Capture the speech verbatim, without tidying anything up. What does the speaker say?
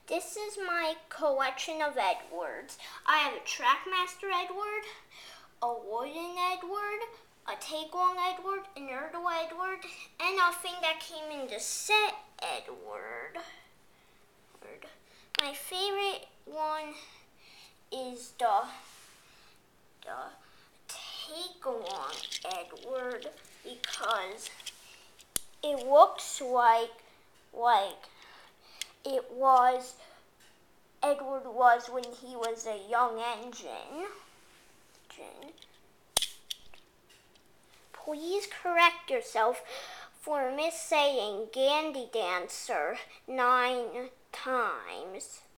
This is my collection of Edwards. I have a Trackmaster Edward, a wooden Edward, a take-along Edward, a Nerdle Edward, and a thing that came in the set Edward. My favorite one is the, the take-along Edward because it looks like, like it was, Edward was when he was a young engine. Please correct yourself for missaying Gandy Dancer nine times.